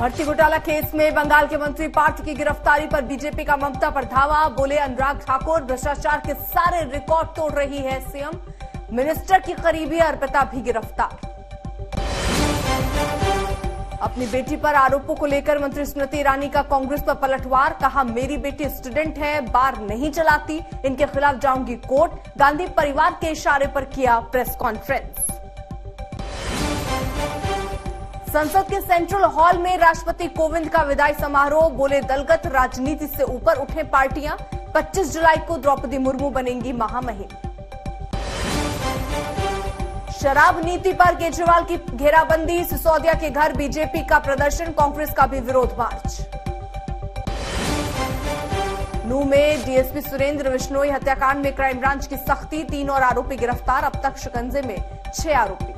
भर्ती घोटाला केस में बंगाल के मंत्री पार्थ की गिरफ्तारी पर बीजेपी का ममता पर धावा। बोले अनुराग ठाकुर भ्रष्टाचार के सारे रिकॉर्ड तोड़ रही है सीएम। मिनिस्टर की करीबी अर्पिता भी गिरफ्तार। अपनी बेटी पर आरोपों को लेकर मंत्री स्मृति ईरानी का कांग्रेस पर पलटवार। कहा, मेरी बेटी स्टूडेंट है, बार नहीं चलाती, इनके खिलाफ जाऊंगी कोर्ट। गांधी परिवार के इशारे पर किया प्रेस कॉन्फ्रेंस। संसद के सेंट्रल हॉल में राष्ट्रपति कोविंद का विदाई समारोह। बोले, दलगत राजनीति से ऊपर उठे पार्टियां। 25 जुलाई को द्रौपदी मुर्मू बनेंगी महामहिम। शराब नीति पर केजरीवाल की घेराबंदी। सिसोदिया के घर बीजेपी का प्रदर्शन, कांग्रेस का भी विरोध मार्च। नूंह में डीएसपी सुरेंद्र बिश्नोई हत्याकांड में क्राइम ब्रांच की सख्ती। 3 और आरोपी गिरफ्तार। अब तक शिकंजे में 6 आरोपी।